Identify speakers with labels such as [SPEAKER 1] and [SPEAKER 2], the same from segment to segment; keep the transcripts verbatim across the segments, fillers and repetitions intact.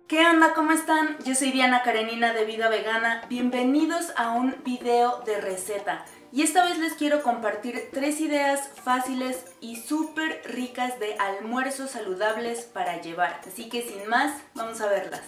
[SPEAKER 1] ¿Qué onda? ¿Cómo están? Yo soy Diana Karenina de Vida Vegana. Bienvenidos a un video de receta. Y esta vez les quiero compartir tres ideas fáciles y súper ricas de almuerzos saludables para llevar. Así que sin más, vamos a verlas.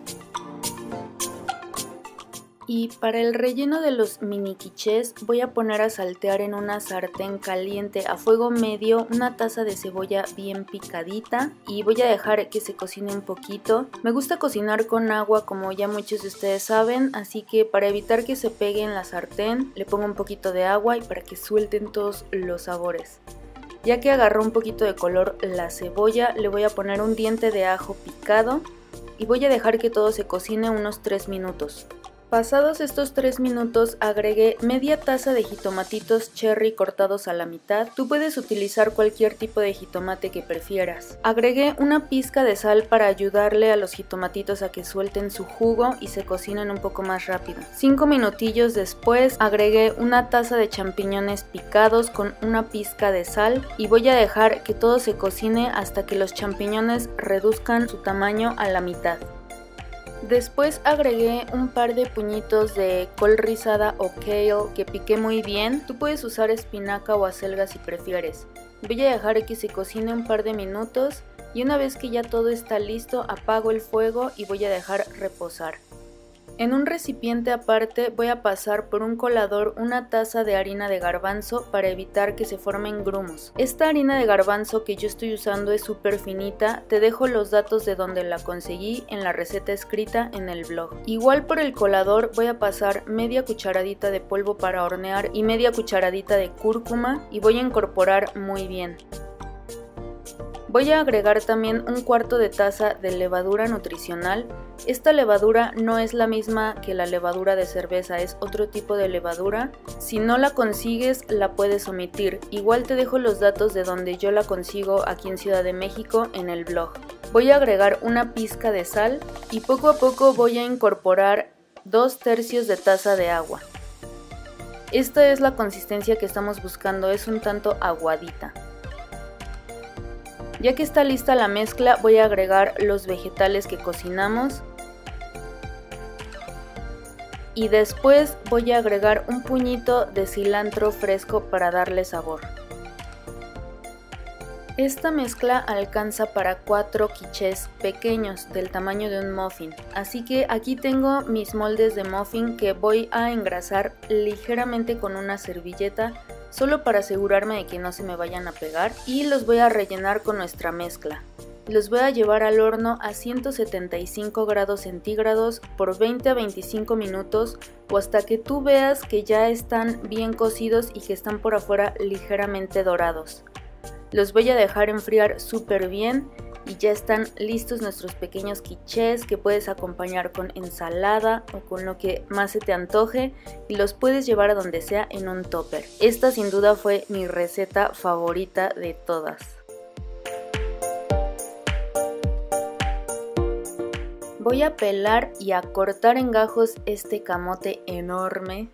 [SPEAKER 1] Y para el relleno de los mini quichés voy a poner a saltear en una sartén caliente a fuego medio una taza de cebolla bien picadita y voy a dejar que se cocine un poquito. Me gusta cocinar con agua, como ya muchos de ustedes saben, así que para evitar que se pegue en la sartén le pongo un poquito de agua y para que suelten todos los sabores. Ya que agarró un poquito de color la cebolla, le voy a poner un diente de ajo picado y voy a dejar que todo se cocine unos tres minutos. Pasados estos tres minutos agregué media taza de jitomatitos cherry cortados a la mitad. Tú puedes utilizar cualquier tipo de jitomate que prefieras. Agregué una pizca de sal para ayudarle a los jitomatitos a que suelten su jugo y se cocinen un poco más rápido. Cinco minutillos después agregué una taza de champiñones picados con una pizca de sal y voy a dejar que todo se cocine hasta que los champiñones reduzcan su tamaño a la mitad. Después agregué un par de puñitos de col rizada o kale que piqué muy bien. Tú puedes usar espinaca o acelga si prefieres. Voy a dejar que se cocine un par de minutos y una vez que ya todo está listo apago el fuego y voy a dejar reposar. En un recipiente aparte voy a pasar por un colador una taza de harina de garbanzo para evitar que se formen grumos. Esta harina de garbanzo que yo estoy usando es súper finita, te dejo los datos de donde la conseguí en la receta escrita en el blog. Igual por el colador voy a pasar media cucharadita de polvo para hornear y media cucharadita de cúrcuma y voy a incorporar muy bien. Voy a agregar también un cuarto de taza de levadura nutricional. Esta levadura no es la misma que la levadura de cerveza, es otro tipo de levadura. Si no la consigues, la puedes omitir. Igual te dejo los datos de donde yo la consigo aquí en Ciudad de México en el blog. Voy a agregar una pizca de sal y poco a poco voy a incorporar dos tercios de taza de agua. Esta es la consistencia que estamos buscando, es un tanto aguadita. Ya que está lista la mezcla, voy a agregar los vegetales que cocinamos y después voy a agregar un puñito de cilantro fresco para darle sabor. Esta mezcla alcanza para cuatro quichés pequeños del tamaño de un muffin, así que aquí tengo mis moldes de muffin que voy a engrasar ligeramente con una servilleta solo para asegurarme de que no se me vayan a pegar y los voy a rellenar con nuestra mezcla. Los voy a llevar al horno a ciento setenta y cinco grados centígrados por veinte a veinticinco minutos o hasta que tú veas que ya están bien cocidos y que están por afuera ligeramente dorados. Los voy a dejar enfriar súper bien y ya están listos nuestros pequeños quichés que puedes acompañar con ensalada o con lo que más se te antoje y los puedes llevar a donde sea en un topper. Esta sin duda fue mi receta favorita de todas. Voy a pelar y a cortar en gajos este camote enorme.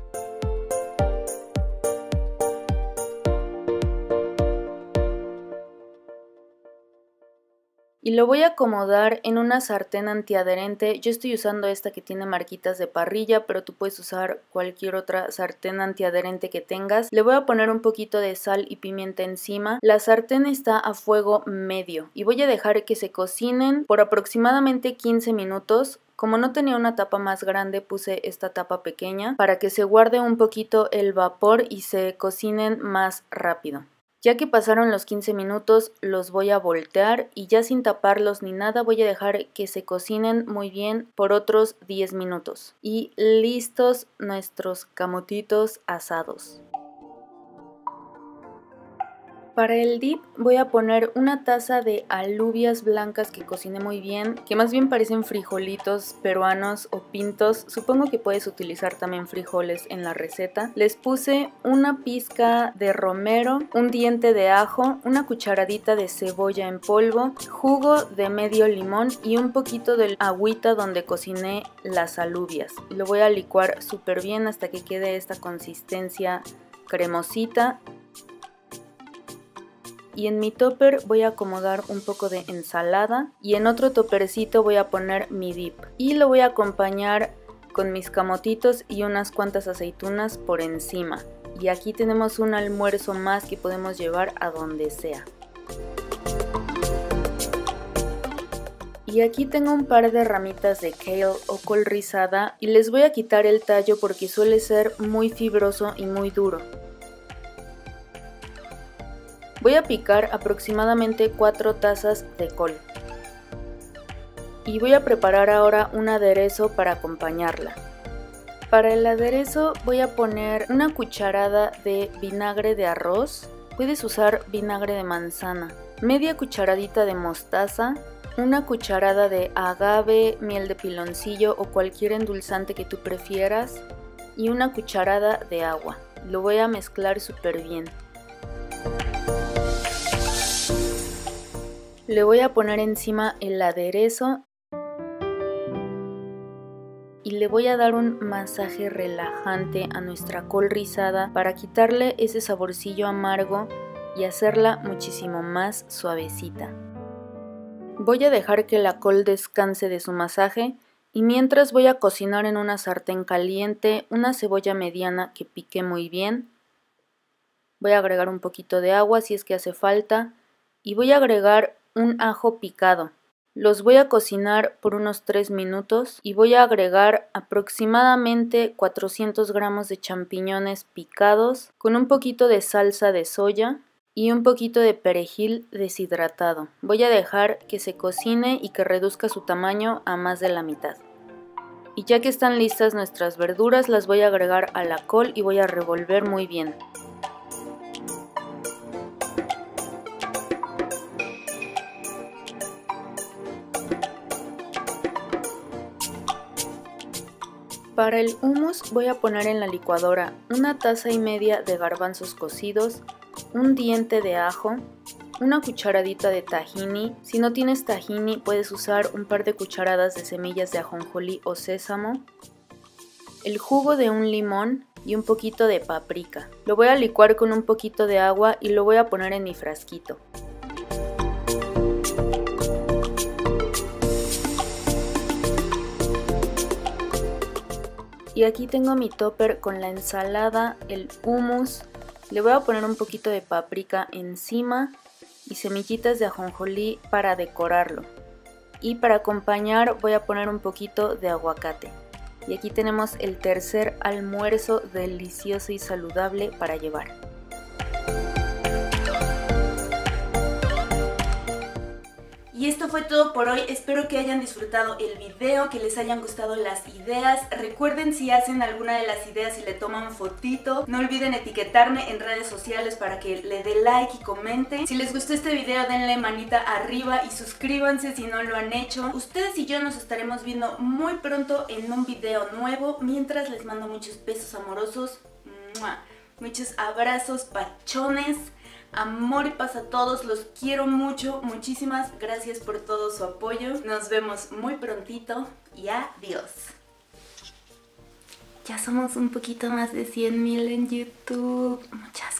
[SPEAKER 1] Y lo voy a acomodar en una sartén antiadherente. Yo estoy usando esta que tiene marquitas de parrilla, pero tú puedes usar cualquier otra sartén antiadherente que tengas. Le voy a poner un poquito de sal y pimienta encima. La sartén está a fuego medio y voy a dejar que se cocinen por aproximadamente quince minutos. Como no tenía una tapa más grande, puse esta tapa pequeña para que se guarde un poquito el vapor y se cocinen más rápido. Ya que pasaron los quince minutos, los voy a voltear y ya sin taparlos ni nada voy a dejar que se cocinen muy bien por otros diez minutos. Y listos nuestros camotitos asados. Para el dip voy a poner una taza de alubias blancas que cociné muy bien, que más bien parecen frijolitos peruanos o pintos. Supongo que puedes utilizar también frijoles en la receta. Les puse una pizca de romero, un diente de ajo, una cucharadita de cebolla en polvo, jugo de medio limón y un poquito de agüita donde cociné las alubias. Lo voy a licuar súper bien hasta que quede esta consistencia cremosita. Y en mi topper voy a acomodar un poco de ensalada y en otro toppercito voy a poner mi dip. Y lo voy a acompañar con mis camotitos y unas cuantas aceitunas por encima. Y aquí tenemos un almuerzo más que podemos llevar a donde sea. Y aquí tengo un par de ramitas de kale o col rizada y les voy a quitar el tallo porque suele ser muy fibroso y muy duro. Voy a picar aproximadamente cuatro tazas de col. Y voy a preparar ahora un aderezo para acompañarla. Para el aderezo voy a poner una cucharada de vinagre de arroz. Puedes usar vinagre de manzana. Media cucharadita de mostaza. Una cucharada de agave, miel de piloncillo o cualquier endulzante que tú prefieras y una cucharada de agua. Lo voy a mezclar súper bien. Le voy a poner encima el aderezo y le voy a dar un masaje relajante a nuestra col rizada para quitarle ese saborcillo amargo y hacerla muchísimo más suavecita. Voy a dejar que la col descanse de su masaje y mientras voy a cocinar en una sartén caliente una cebolla mediana que piqué muy bien. Voy a agregar un poquito de agua si es que hace falta y voy a agregar un ajo picado. Los voy a cocinar por unos tres minutos y voy a agregar aproximadamente cuatrocientos gramos de champiñones picados con un poquito de salsa de soya y un poquito de perejil deshidratado. Voy a dejar que se cocine y que reduzca su tamaño a más de la mitad. Y ya que están listas nuestras verduras, las voy a agregar a la col y voy a revolver muy bien. Para el hummus voy a poner en la licuadora una taza y media de garbanzos cocidos, un diente de ajo, una cucharadita de tahini. Si no tienes tahini puedes usar un par de cucharadas de semillas de ajonjolí o sésamo, el jugo de un limón y un poquito de paprika. Lo voy a licuar con un poquito de agua y lo voy a poner en mi frasquito. Y aquí tengo mi topper con la ensalada, el hummus. Le voy a poner un poquito de paprika encima y semillitas de ajonjolí para decorarlo. Y para acompañar voy a poner un poquito de aguacate. Y aquí tenemos el tercer almuerzo delicioso y saludable para llevar.
[SPEAKER 2] Y esto fue todo por hoy, espero que hayan disfrutado el video, que les hayan gustado las ideas. Recuerden, si hacen alguna de las ideas y le toman fotito, no olviden etiquetarme en redes sociales para que le dé like y comenten. Si les gustó este video denle manita arriba y suscríbanse si no lo han hecho. Ustedes y yo nos estaremos viendo muy pronto en un video nuevo. Mientras les mando muchos besos amorosos, muchos abrazos pachones. Amor y paz a todos, los quiero mucho, muchísimas gracias por todo su apoyo. Nos vemos muy prontito y adiós. Ya somos un poquito más de cien mil en YouTube. Muchas